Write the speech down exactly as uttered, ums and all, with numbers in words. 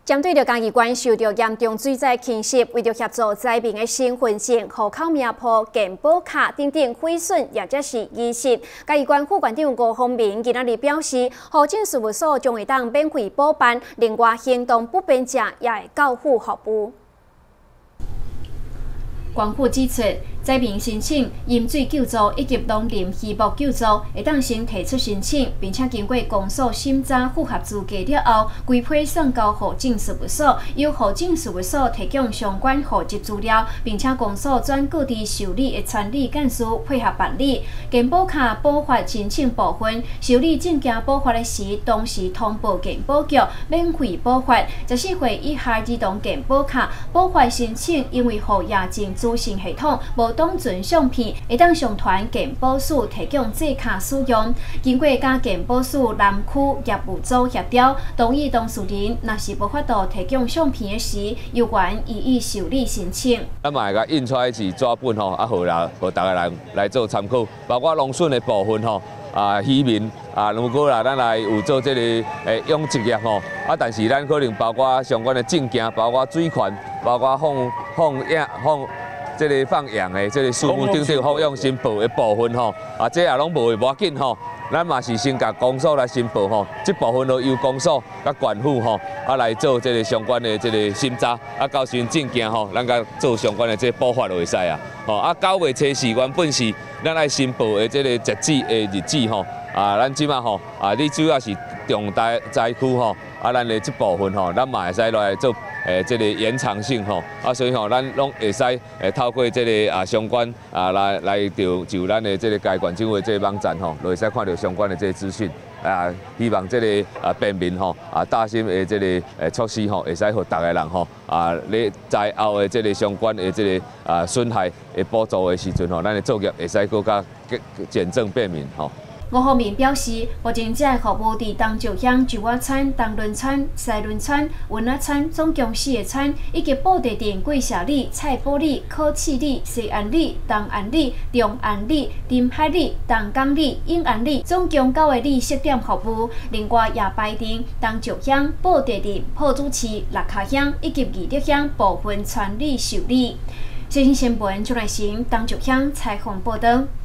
针对着嘉义县受到严重水灾侵袭，为着协助灾民的身份证、户口名簿、健保卡等等毁损，也则是遗失，嘉义县副县长吴宏明今仔日表示，户政事务所将会当免费补办，另外行动不便者也会交付服务。县府指出，灾民申请饮水救助以及农林渔牧救助，会当先提出申请，并且经过公所审查符合资格了后，规批送交户政事务所，由户政事务所提供相关户籍资料，并且公所转各地受理的参理干事配合办理。健保卡补发申请部分，受理证件补发的时，同时通报健保局免费补发。十四岁以下儿童健保卡补发申请，因为户亚证资讯系统无当存相片，会当上传健保署提供这卡使用。经过甲健保署南区业务组协调，同意当事人若是无法度提供相片的时，有权予以受理申请。 咱嘛会甲印出来是纸本吼，啊，互人互大家人来做参考，包括农村的部分吼。啊，渔民啊，如果啦，咱来有做这个诶养殖业吼，啊，但是咱可能包括相关的证件，包括水权，包括放放养放这个放养的这个数目等等放养申报的部分吼，啊，这也拢无会无要紧吼。咱嘛是先甲公所来申报吼，这部分都由公所甲县府吼啊来做这个相关的这个审查，啊，交询证件吼，咱甲做相关的这个补发就会使啊。吼啊，九月初四原本是咱来申报的这个截止的日子吼，啊，咱即马吼啊，你主要是重大灾区吼，啊，咱的这部分吼，咱嘛会使来做。诶，这个延长性吼，啊，所以吼，咱拢会使诶透过这个啊相关啊来来就就咱的这个该县政府这个网站吼，就会使看到相关的这个资讯啊，希望这个啊便民吼啊大心的这个诶措施吼，会使互大家人吼啊，你灾后的这个相关的这个啊损害的补助的时阵吼，咱的作业会使更加简政便民吼。 吴宏明表示，目前这个服务伫东石乡菊花村、东仑村、西仑村、文仔村总共四个村，以及布袋镇、桂社里、菜埔里、考试里、西安里、东安里、中安里、临海里、东港里、永安里，总共九个里设点服务。另外，也排定东石乡、布袋镇、朴子市、六卡乡以及二德乡部分村里受理。最新新闻，朱来成东石乡采访报道。